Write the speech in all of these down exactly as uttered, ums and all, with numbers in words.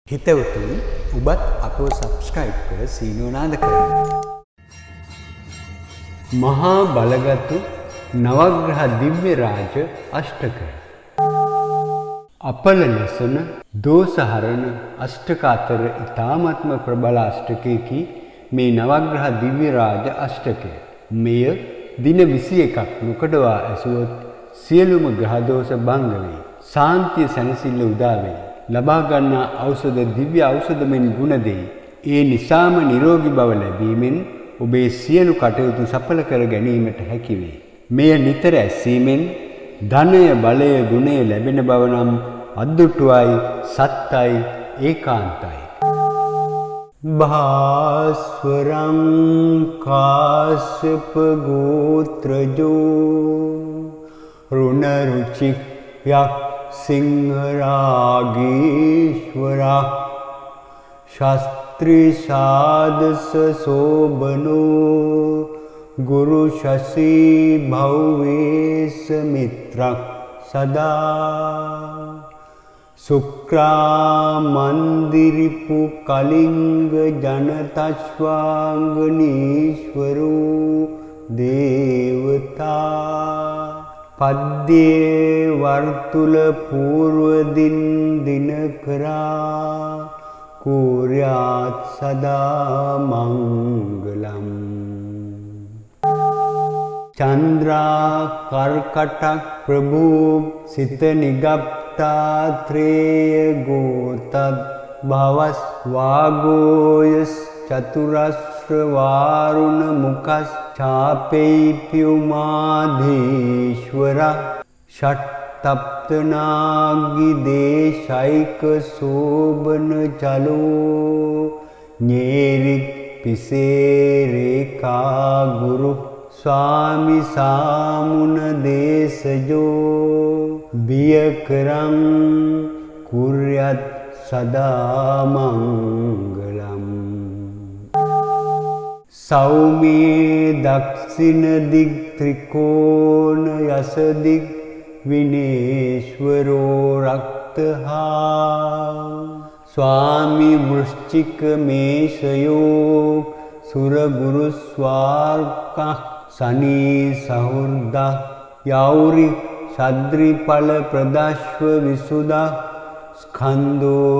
හිතවතුනි ඔබත් අපව සබ්ස්ක්‍රයිබ් කර සීනුව නාද කරන්න. මහා බලගතු නවග්‍රහ දිව්‍ය රාජ අෂ්ටකය. අපල ලෙසන දෝසහරණ අෂ්ටක අතර ඉතාමත්ම ප්‍රබල අෂ්ටකයකි මේ නවග්‍රහ දිව්‍ය රාජ අෂ්ටකය. මෙය දින විසි එකක් නොකඩවා ඇසුවොත් සියලුම ග්‍රහ දෝෂ භංග වේ. සාන්තිය සැනසෙල්ල උදා වේ. ලබා ගන්නා ඖෂධ දිව්‍ය ඖෂධ මෙන් ගුණ දෙයි. ඒ නිසාම නිරෝගී බව ලැබීමෙන් ඔබේ සියලු කටයුතු සඵල කර ගැනීමට හැකි වේ. මෙය නිතර ඇසීමෙන් ධනය බලය ගුණය ලැබෙන බව නම් අද්දුටුවයි සත්තයි ඒකාන්තයි. භාස්වරං කාශ්‍යප ගෝත්‍රජෝ රුණ රුචි යක් සිංහරාගීශ්වරා ශස්ත්‍රී සාදස සෝබනෝ ගුරු ශසී භව්වේස මිත්‍රක් සදා සුක්‍රා මන්දිරිපු කලිංග ජනතශ්වාංගනීශ්වරෝ දේවතා පද්යේ වර්තුල පූර්වදින් දිනකරා කුර්යාත් සදා මංගලම්. චන්ද්‍රා කර්කටක් ප්‍රභූ සිත නිගප්තාත්‍රේය ගෝතත් භවස් වාගෝයස් චතුරස්්‍ර වාරුණ මුකස් චාපෙයිපියුමාධීශ්වර ෂට්තප්තනාගි දේශයික සෝබන චලෝ ඤේරික් පිසේරේකා ගුරු ස්වාමි සාමුන දේශජෝ බියකරං කුර්යත් සදා මංගලම්. සෞමේ දක්ෂින දික් ත්‍රිකෝණ යස දික් විනේශ්වරෝ රක්තහා ස්වාමි වෘශ්චික මේෂයෝ සුරගුරු ස්වාර්ක සනී සහෘද යෞරි ශද්‍රිඵල ප්‍රදශ්ව විසුද ස්කන්ධෝ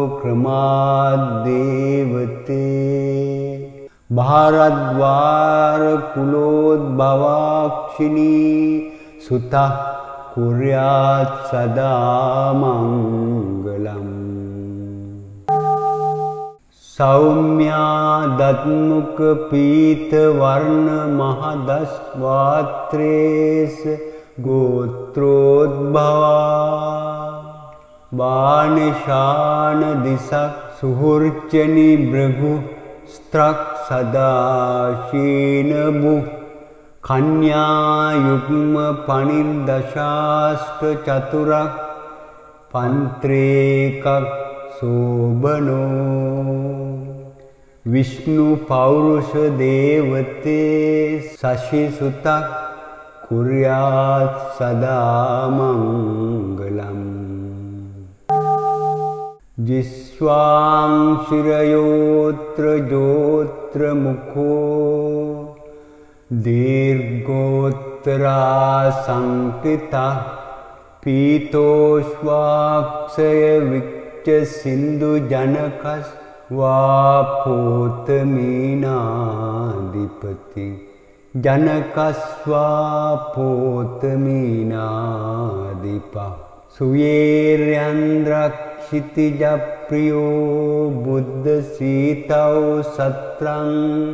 ක්‍රමාද්දේවතේ භාරද්වාර කුලෝද්භවාක්ෂිනී සුත කුර්යාත් සදා මංගලම්. සෞම්‍යා දත්මුක පීත වර්ණ මහදස් වාත්‍රේස ගෝත්‍රෝද්භවා බාණශාන දිසක් සුහෘච්චනි බ්‍රගු ස්ත්‍රක් සදාශීනබු කන්‍යා යුග්ම පනිර්දශාෂ්ට චතුරක් පන්ත්‍රේකක් සෝබනෝ විෂ්ණු පෞරුෂ දේවතේ සශිසුතක් කුර්යාත් සදා මංගලම්. ජිස්වාංශිරයෝත්‍ර ජෝත්‍ර මුඛෝ දීර්ඝෝත්තරා සංකිතා පීතෝශ්වාක්ෂය වික්ච සින්දු ජනකස් වාපෝතමීනාධිපති ජනකස්වාපෝතමීනාධිපා සුයේර්යන්ද්‍රක්ෂිතිජප්‍රියෝ බුද්ධ සීතව සත්‍රං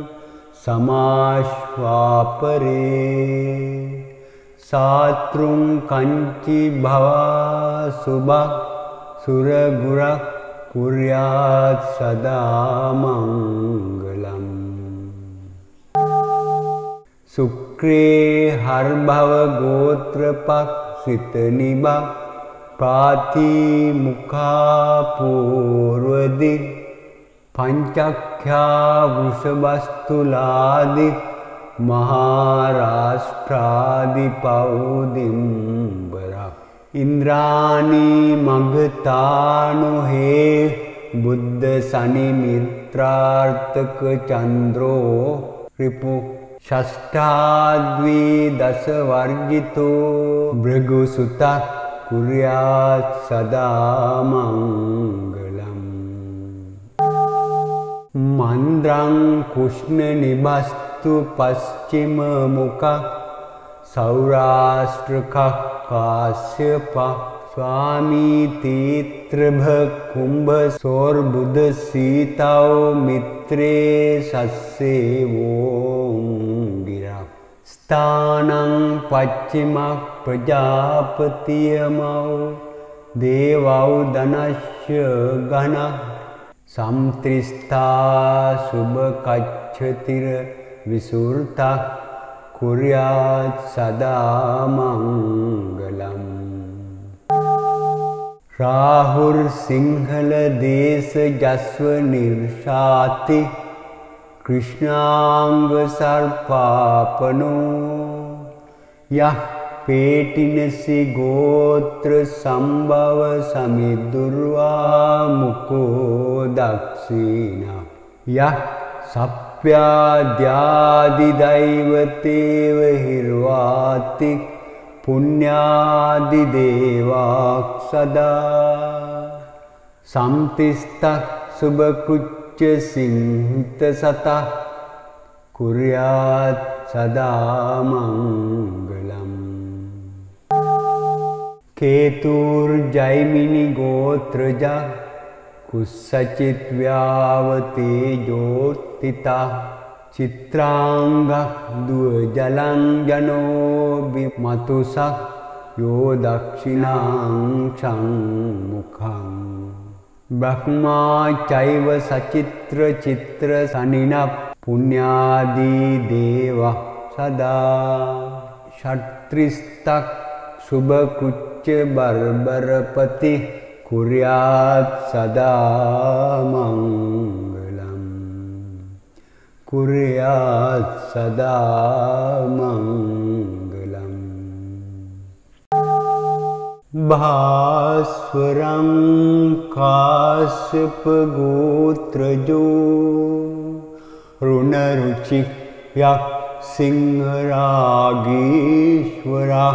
සමාශ්වාපරේ සාත්‍රුං කංචි භවා සුභක් සුරගුරක් කුර්යාත් සදා මංගලම්. සුක්‍රේ හර්භව ගෝත්‍රපක් සිත නිබක් පාති මුඛා පූර්වදික් පංචක්ඛ්‍යා වෘෂභස්තුලාදික් මහාරාෂ්ට්‍රාදි පෞදිම්බරක් ඉන්ද්‍රාණි මගතානු හේ बुद्ध सनि मित्रार्तक चंद्रो रिपु षष्ठाद्वी दस वर्जितो भृगुसुता कुर्यात् सदा मंगलम्। मंद्रं कृष्ण निबस्तु पश्चिम मुख सौराष्ट्र काश्यप स्वामी तीत्रभ कुंभ सौरबुध सीताओ मित्रे सस्सेवो गिरा स्थानं पश्चिम प्रजापतियमौ देवौ धनस्य गण संत्रिस्ता शुभ कच्छतिर विसुरता कुर्यात् सदा मंगलम्। राहुर सिंहल देश जस्व निर्शाति कृष्णांग सर्पापनो यः पेटिनसि गोत्र संभव समिदुर्वा मुको दक्षिणा यः सप्याद्यादिदैवतेव हिर्वाति पुण्यादिदेवाः सदा संतिस्तः शुभकृच्च सिंहितसतः कुर्यात् सदा मंगलम्। केतुर्जैमिनि गोत्रजा कुस्सचित् व्यावतेजोत्थिता चित्रांगः द्विजलं जनो विमतुषः यो दक्षिणां मुखं ब्रह्मा चैव सचित्र चित्र सनिनः पुण्यादिदेवः सदा षट्त्रिस्तः शुभकृच्च बर्बरपति कुर्यात् सदा मंगलम् कुर्यात् सदा मंगलम्। भास्वरं काश्यप गोत्रजो ऋणरुचिः सिंहरागेश्वरा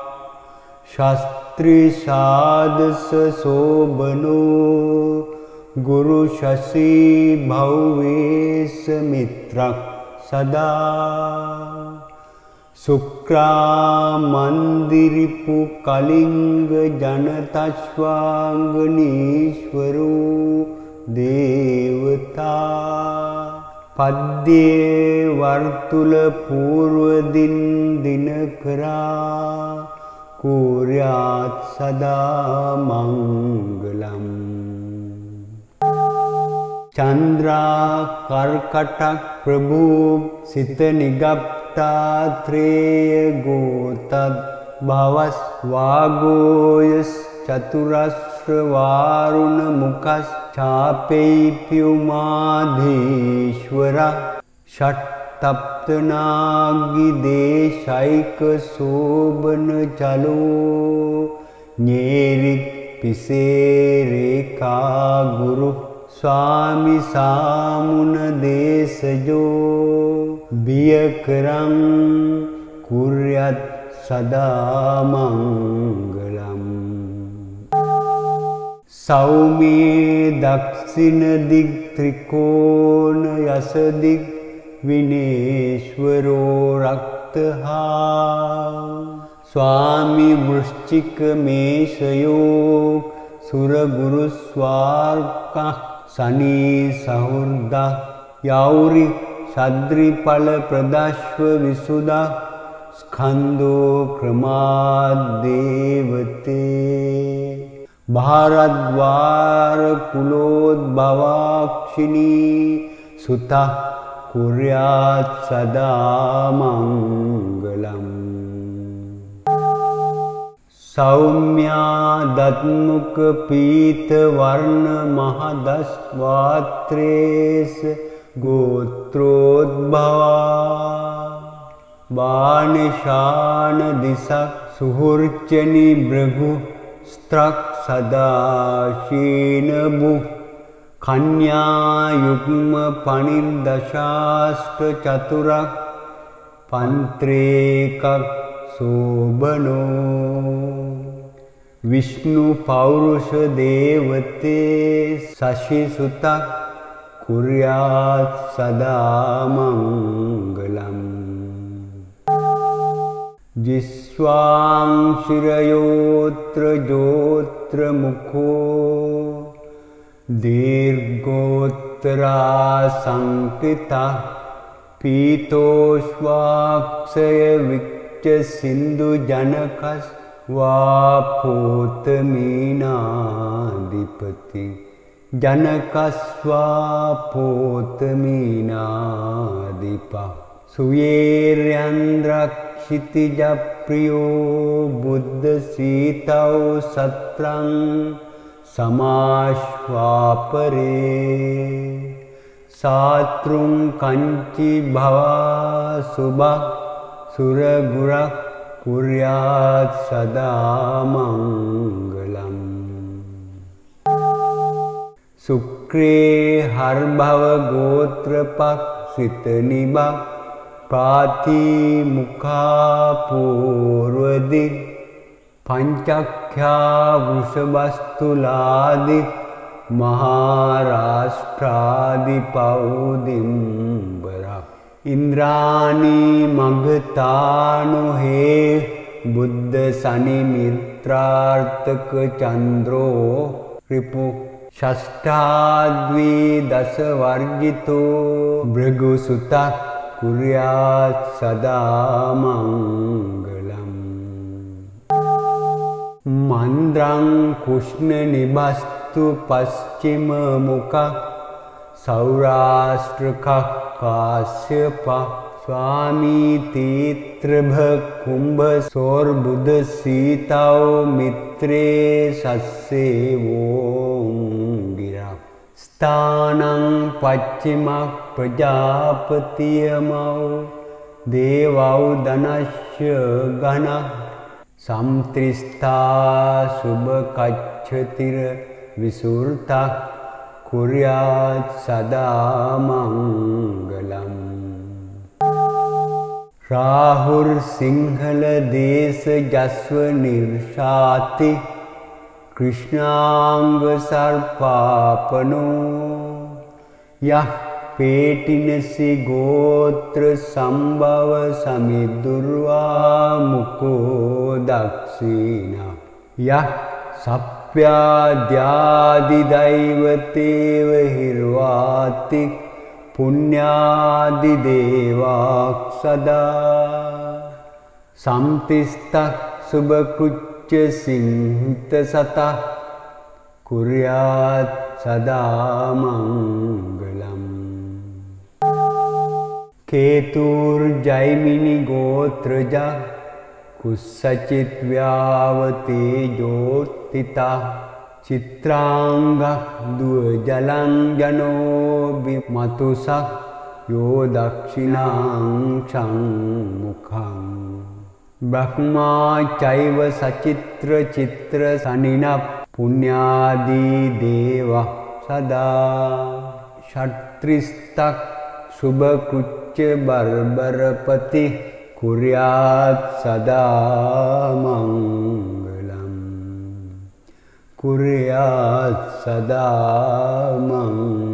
शास्त्रीसादस शोभनो गुरु शशि भवेश मित्र सदा शुक्रामन्दिरिपु कलिंग जनतश्वांगनीश्वरो देवता पद्ये वर्तुल पूर्वदिन दिनकरा कुर्यात् सदा मंगलम्। चंद्रा कर्कटक प्रभु सित निगप्तात्रेय गोतद भवस वागोयस चतुरस्र वारुण मुखस चापेप्युमाधीश्वर षट तप्तनागिदेशैक शोभन चलो न्येरिक पिसे रेखा गुरु स्वामी सामुन देशजो बियकरं कुर्यात् सदा मंगलम्। सौम्ये दक्षिण दिग त्रिकोण यस दिग विनेश्वरो रक्तहा स्वामी वृश्चिक मेषयोग सुरगुरु स्वार्का शनि सहृदा यौरि सद्रिपल प्रदश्व विसुदा स्कंदो क्रमाद्देवते भारद्वार कुलोद्भवाक्षिणी सुता कुर्यात् सदा मंगलम्। सौम्या दत्मुख पीत वर्ण महदस्वात्रेस गोत्रोद्भवा बाणशान दिशा सुहृचनि भृगु स्त्रक सदा शीनभु කන්‍යා යුග්ම පනිද්දශාෂ්ට චතුරක් පන්ත්‍රේකක් සෝබනෝ විෂ්ණු පෞරුෂ දේවතේ සශි සුතක් කුර්යාත් සදා මංගලම් ජිස්වාං ශිරයෝත්‍ර ජෝත්‍ර මුඛෝ දීර්ඝෝත්තරා සංකිතා පීතෝශ්වාක්ෂය විච්ච සින්දු ජනකස් වාපෝතමීනාධිපති ජනකස්වාපෝතමීනාධිපා සුයේර්යන්ද්‍රක්ෂිතිජප්‍රියෝ බුද්ධ සීතౌ සත්‍රං සමාශ්වාපරේ සාත්‍රුං කංචි භවා සුභක් සුරගුරක් කුර්යාත් සදා මංගලම් සුක්‍රේ හර්භව ගෝත්‍රපක් සිත නිබක් පාති මුඛා පූර්වදික් පංචක්ඛ්‍යා වෘෂභස්තුලාදි මහාරාෂ්ට්‍රාදි පෞදිම්බරක් ඉන්ද්‍රාණි මගතානුහේ බුද්ධ සනි මිත්‍රාර්ථක චන්ද්‍රෝ රිපු ෂෂ්ඨාද්වි දස වර්ජිතෝ භෘගුසුතක් කුර්යාත් සදා මංගලම් මන්ද්‍රං කුෂ්ණ නිබස්තු පස්චිම මුඛ සෞරාෂ්ට්‍රක කාශ්‍යප ස්වාමී තීත්‍රභ කුම්භ සෝර්බුද සීතౌ මිත්‍රේ සස්සේවෝ ගිරා ස්ථානං පච්චිම ප්‍රජාපතියමౌ දේවౌ දනශ්‍ය ගණ සම්ත්‍රිස්ථා සුභ කච්ඡතිර විසුර්තා කුර්යාත් සදා මංගලම් රාහුර් සිංහල දේශ ජස්ව නිර්ෂාති කෘෂ්ණාංග සර්පාපනෝ යහ පේටිනසි ගෝත්‍ර සම්භව සමිදුර්වා මුකෝ දක්ෂිනා යහ සප්ප්‍යාද්‍යාදි දෛවතේව හිර්වාති පුඤ්ඤාදි දේවාක්ෂදා සම්තිස්තක් සුභකෘච්ච සිංහිත සතක් කුර්යාත් සදා මංගලම් කේතුර් ජෛමිනි ගෝත්‍රජ කුස්සචිත් ව්‍යාවතේ ජෝතිතා චිත්‍රාංග දුව ජලං ජනෝ විමතුසක් යෝ දක්ෂිනාං සම්මුඛං බ්‍රහ්මා චෛව සචිත්‍ර චිත්‍ර සනින පුඤ්ඤාදී දේව සදා ෂට්ත්‍රිස්තක් සුභ කුච්ච බර්බරපති කුර්යාත් සදා මංගලම් කුර්යාත් සදා මංගලම්